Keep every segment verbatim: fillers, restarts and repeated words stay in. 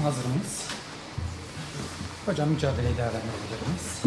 hazır mıyız? Hocam mücadeleyi değerlendirebilir miyiz?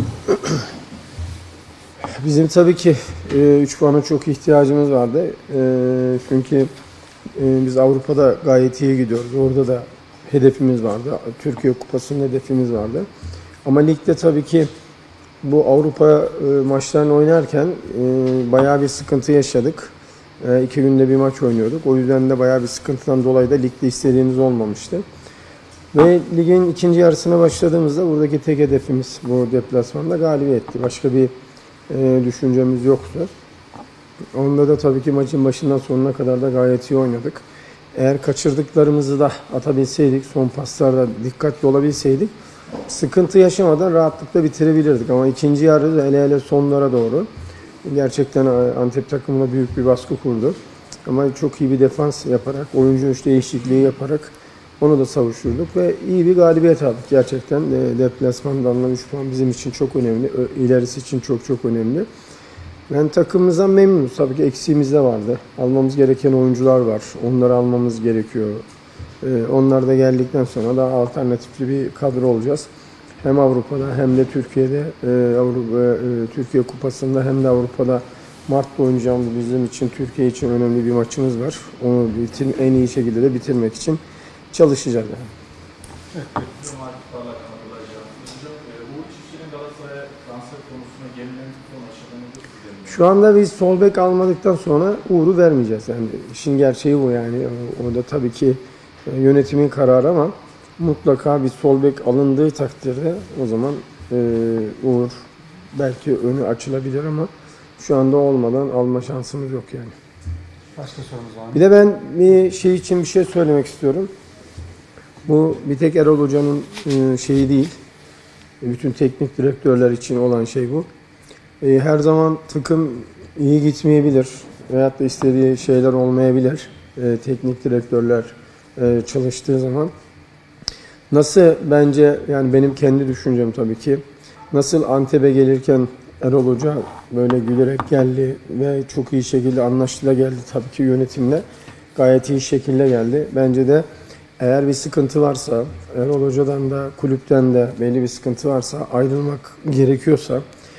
Bizim tabii ki üç puana çok ihtiyacımız vardı. E, çünkü e, biz Avrupa'da gayet iyi gidiyoruz. Orada da hedefimiz vardı. Türkiye Kupası'nın hedefimiz vardı. Ama ligde tabii ki bu Avrupa e, maçlarını oynarken e, bayağı bir sıkıntı yaşadık. E, iki günde bir maç oynuyorduk. O yüzden de bayağı bir sıkıntıdan dolayı da ligde istediğimiz olmamıştı. Ve ligin ikinci yarısına başladığımızda buradaki tek hedefimiz bu deplasmanda galibiyetti. Başka bir e, düşüncemiz yoktu. Onda da tabii ki maçın başından sonuna kadar da gayet iyi oynadık. Eğer kaçırdıklarımızı da atabilseydik, son paslarda dikkatli olabilseydik, sıkıntı yaşamadan rahatlıkla bitirebilirdik. Ama ikinci yarı hele hele sonlara doğru gerçekten Antep takımına büyük bir baskı kurdu. Ama çok iyi bir defans yaparak, oyuncu üç değişikliği yaparak onu da savuşturduk ve iyi bir galibiyet aldık. Gerçekten deplasmanda alınan üç puan bizim için çok önemli. İlerisi için çok çok önemli. Ben takımımızdan memnunuz. Tabii ki eksiğimiz de vardı. Almamız gereken oyuncular var. Onları almamız gerekiyor. Onlar da geldikten sonra daha alternatifli bir kadro olacağız. Hem Avrupa'da hem de Türkiye'de, Avrupa, Türkiye Kupası'nda hem de Avrupa'da Mart'ta oynayacağımız bizim için, Türkiye için önemli bir maçımız var. Onu bitir, en iyi şekilde de bitirmek için çalışacağız yani. Evet. Mart'larla katılacağım. Uğur Çiftçi'nin Galatasaray'a transfer konusunda gelinen son aşamaları. Şu anda biz sol bek almadıktan sonra Uğur'u vermeyeceğiz. Yani işin gerçeği bu yani. O da tabii ki yönetimin kararı ama mutlaka bir sol bek alındığı takdirde o zaman e, Uğur belki önü açılabilir ama şu anda olmadan alma şansımız yok yani. Başka sorumuz var mı? Bir de ben bir şey için bir şey söylemek istiyorum. Bu bir tek Erol Hoca'nın e, şeyi değil. Bütün teknik direktörler için olan şey bu. E, her zaman takım iyi gitmeyebilir veyahut da istediği şeyler olmayabilir. E, teknik direktörler e, çalıştığı zaman. Nasıl bence yani benim kendi düşüncem tabii ki. Nasıl Antep'e gelirken Erol Hoca böyle gülerek geldi ve çok iyi şekilde anlaştığıyla geldi tabii ki yönetimle. Gayet iyi şekilde geldi. Bence de eğer bir sıkıntı varsa, Erol Hoca'dan da kulüpten de belli bir sıkıntı varsa, ayrılmak gerekiyorsa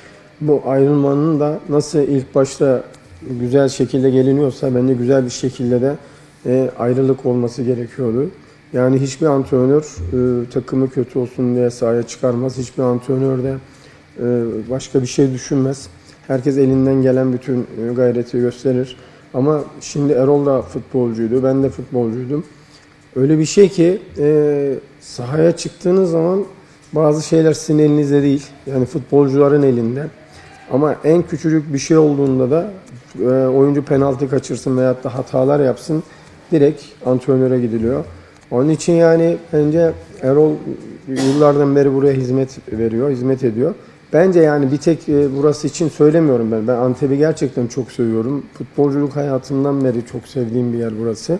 bu ayrılmanın da nasıl ilk başta güzel şekilde geliniyorsa bence güzel bir şekilde de e, ayrılık olması gerekiyordu. Yani hiçbir antrenör e, takımı kötü olsun diye sahaya çıkarmaz. Hiçbir antrenör de e, başka bir şey düşünmez. Herkes elinden gelen bütün e, gayreti gösterir. Ama şimdi Erol da futbolcuydu, ben de futbolcuydum. Öyle bir şey ki e, sahaya çıktığınız zaman bazı şeyler sizin elinizde değil. Yani futbolcuların elinde. Ama en küçücük bir şey olduğunda da e, oyuncu penaltı kaçırsın veyahut da hatalar yapsın direkt antrenöre gidiliyor. Onun için yani bence Erol yıllardan beri buraya hizmet veriyor, hizmet ediyor. Bence yani bir tek e, burası için söylemiyorum ben. Ben Antep'i gerçekten çok seviyorum. Futbolculuk hayatımdan beri çok sevdiğim bir yer burası.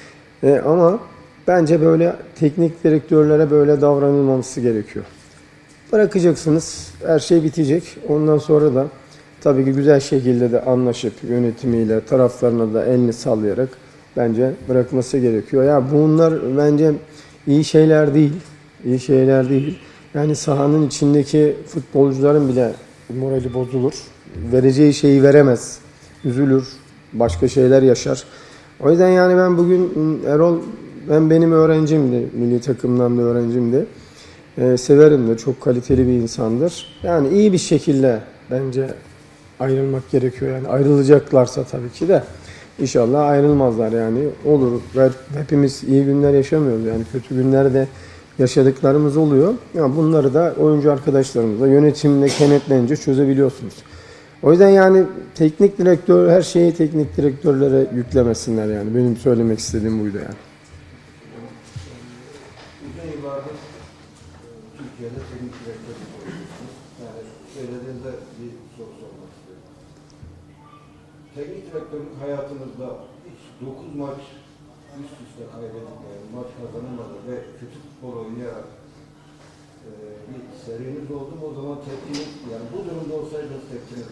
E, ama bence böyle teknik direktörlere böyle davranılmaması gerekiyor. Bırakacaksınız, her şey bitecek. Ondan sonra da tabii ki güzel şekilde de anlaşıp yönetimiyle, taraflarına da elini sallayarak bence bırakması gerekiyor. Ya bunlar bence iyi şeyler değil, iyi şeyler değil. Yani sahanın içindeki futbolcuların bile morali bozulur. Vereceği şeyi veremez, üzülür, başka şeyler yaşar. O yüzden yani ben bugün Erol, ben benim öğrencimdi, milli takımdan da öğrencimdi. Ee, severim de, çok kaliteli bir insandır. Yani iyi bir şekilde bence ayrılmak gerekiyor. Yani ayrılacaklarsa tabii ki de inşallah ayrılmazlar yani. Olur. Hepimiz iyi günler yaşamıyoruz yani, kötü günler de yaşadıklarımız oluyor. Yani bunları da oyuncu arkadaşlarımızla yönetimle kenetlenince çözebiliyorsunuz. O yüzden yani teknik direktör, her şeyi teknik direktörlere yüklemesinler yani. Benim söylemek istediğim buydu yani. Uzun yıllardır Türkiye'de teknik direktör oluyorsunuz. Yani söylediğinizde bir soru sormak istiyorum. Teknik direktörlük hayatınızda hiç dokuz maç üst üste kaybedip yani maç kazanamadı ve kötü futbol oynayarak e, bir seriniz oldu mu? O zaman tepkiniz, yani bu durumda olsaydınız tepkiniz oldu.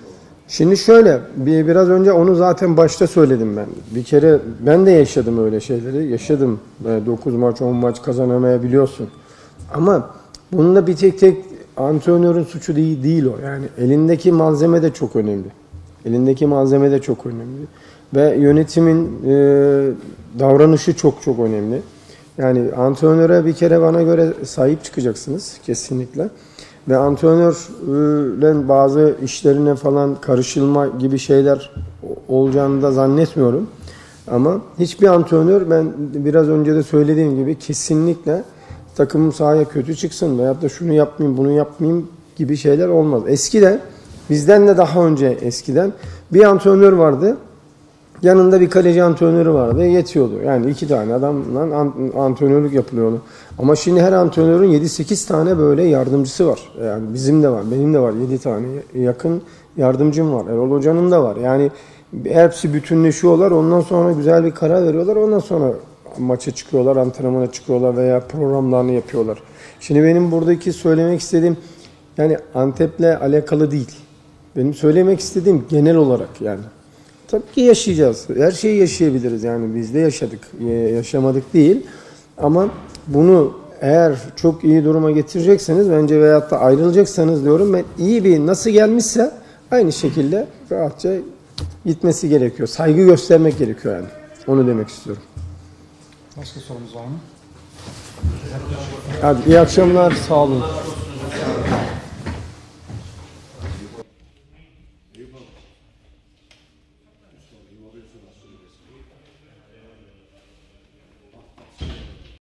Şimdi şöyle, bir, biraz önce onu zaten başta söyledim ben. Bir kere ben de yaşadım öyle şeyleri. Yaşadım. dokuz maç, on maç kazanamayabiliyorsun. Ama bunun da bir tek tek antrenörün suçu değil, değil o. Yani elindeki malzeme de çok önemli. Elindeki malzeme de çok önemli. Ve yönetimin e, davranışı çok çok önemli. Yani antrenöre bir kere bana göre sahip çıkacaksınız kesinlikle. Ve antrenörle bazı işlerine falan karışılma gibi şeyler olacağını da zannetmiyorum. Ama hiçbir antrenör, ben biraz önce de söylediğim gibi, kesinlikle takımım sahaya kötü çıksın veyahut da şunu yapmayayım, bunu yapmayayım gibi şeyler olmaz. Eskiden, bizden de daha önce eskiden bir antrenör vardı. Yanında bir kaleci antrenörü vardı. Yetiyordu. Yani iki tane adamla antrenörlük yapılıyordu. Ama şimdi her antrenörün yedi sekiz tane böyle yardımcısı var. Yani bizim de var, benim de var yedi tane yakın yardımcım var. Erol Hoca'nın da var. Yani hepsi bütünleşiyorlar. Ondan sonra güzel bir karar veriyorlar. Ondan sonra maça çıkıyorlar, antrenmana çıkıyorlar veya programlarını yapıyorlar. Şimdi benim buradaki söylemek istediğim, yani Antep'le alakalı değil. Benim söylemek istediğim genel olarak yani. Tabii ki yaşayacağız. Her şeyi yaşayabiliriz. Yani biz de yaşadık. Yaşamadık değil. Ama bunu eğer çok iyi duruma getirecekseniz bence veyahut da ayrılacaksanız diyorum ben, iyi bir nasıl gelmişse aynı şekilde rahatça gitmesi gerekiyor. Saygı göstermek gerekiyor yani. Onu demek istiyorum. Başka sorumuz var mı? Hadi iyi akşamlar. Sağ olun.